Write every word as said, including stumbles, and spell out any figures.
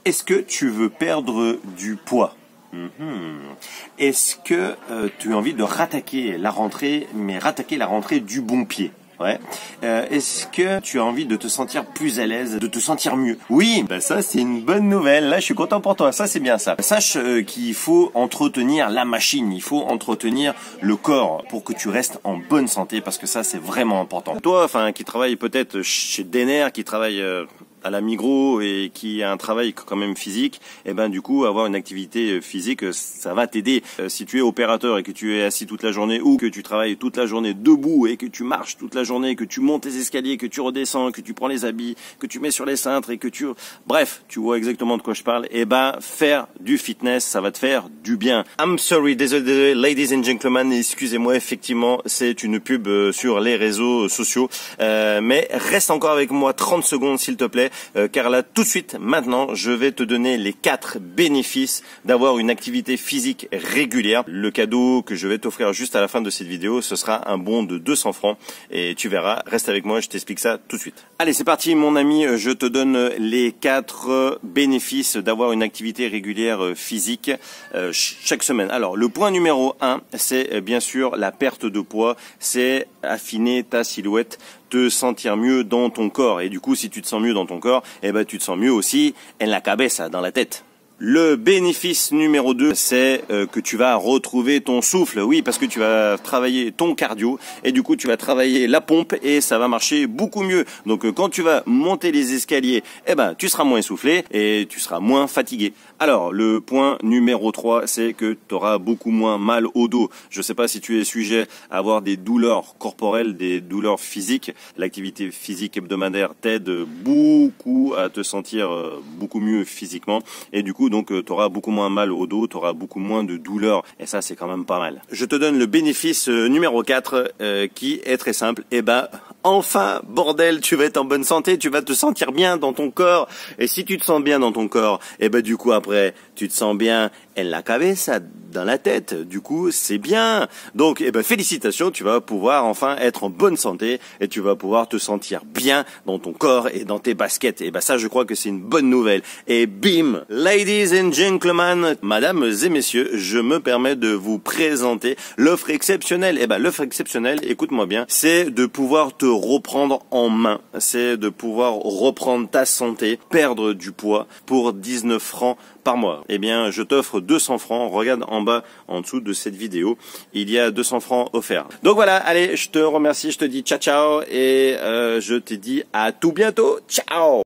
Est-ce que tu veux perdre du poids? Mm-hmm. Est-ce que euh, tu as envie de rattaquer la rentrée, mais rattaquer la rentrée du bon pied? Ouais. Euh, Est-ce que tu as envie de te sentir plus à l'aise, de te sentir mieux? Oui, ben ça c'est une bonne nouvelle. Là, je suis content pour toi. Ça c'est bien ça. Sache euh, qu'il faut entretenir la machine, il faut entretenir le corps pour que tu restes en bonne santé, parce que ça c'est vraiment important. Toi, enfin, qui travaille peut-être chez Denner, qui travaille euh, à la Migros et qui a un travail quand même physique, et eh ben du coup avoir une activité physique, ça va t'aider. Euh, si tu es opérateur et que tu es assis toute la journée, ou que tu travailles toute la journée debout et que tu marches toute la journée, que tu montes les escaliers, que tu redescends, que tu prends les habits, que tu mets sur les cintres et que tu... Bref, tu vois exactement de quoi je parle. Et eh ben faire du fitness, ça va te faire du bien. I'm sorry, désolé, désolé, ladies and gentlemen, excusez-moi, effectivement, c'est une pub sur les réseaux sociaux. Euh, mais reste encore avec moi trente secondes s'il te plaît. Euh, car là, tout de suite, maintenant, je vais te donner les quatre bénéfices d'avoir une activité physique régulière. Le cadeau que je vais t'offrir juste à la fin de cette vidéo, ce sera un bon de deux cents francs. Et tu verras, reste avec moi, je t'explique ça tout de suite. Allez, c'est parti, mon ami, je te donne les quatre bénéfices d'avoir une activité régulière physique euh, chaque semaine. Alors, le point numéro un, c'est bien sûr la perte de poids, c'est affiner ta silhouette, te sentir mieux dans ton corps. Et du coup, si tu te sens mieux dans ton corps, eh ben, tu te sens mieux aussi en la cabeza, dans la tête. Le bénéfice numéro deux, c'est euh, que tu vas retrouver ton souffle. Oui, parce que tu vas travailler ton cardio et du coup, tu vas travailler la pompe et ça va marcher beaucoup mieux. Donc, euh, quand tu vas monter les escaliers, eh ben, tu seras moins essoufflé et tu seras moins fatigué. Alors, le point numéro trois, c'est que tu auras beaucoup moins mal au dos. Je ne sais pas si tu es sujet à avoir des douleurs corporelles, des douleurs physiques. L'activité physique hebdomadaire t'aide beaucoup à te sentir euh, beaucoup mieux physiquement et du coup, donc tu auras beaucoup moins mal au dos, tu auras beaucoup moins de douleur et ça c'est quand même pas mal. Je te donne le bénéfice euh, numéro quatre euh, qui est très simple. Et eh ben enfin bordel, tu vas être en bonne santé, tu vas te sentir bien dans ton corps et si tu te sens bien dans ton corps, et eh ben du coup après tu te sens bien en la cabeza, dans la tête, du coup c'est bien. Donc eh ben félicitations, tu vas pouvoir enfin être en bonne santé et tu vas pouvoir te sentir bien dans ton corps et dans tes baskets. Et ben ça je crois que c'est une bonne nouvelle. Et bim, ladies and gentlemen, mesdames et messieurs, je me permets de vous présenter l'offre exceptionnelle. Et ben l'offre exceptionnelle, écoute-moi bien, c'est de pouvoir te reprendre en main, c'est de pouvoir reprendre ta santé, perdre du poids pour dix-neuf francs par mois. Eh bien, je t'offre deux cents francs. Regarde en bas, en dessous de cette vidéo, il y a deux cents francs offerts. Donc voilà, allez, je te remercie, je te dis ciao ciao et euh, je te dis à tout bientôt. Ciao.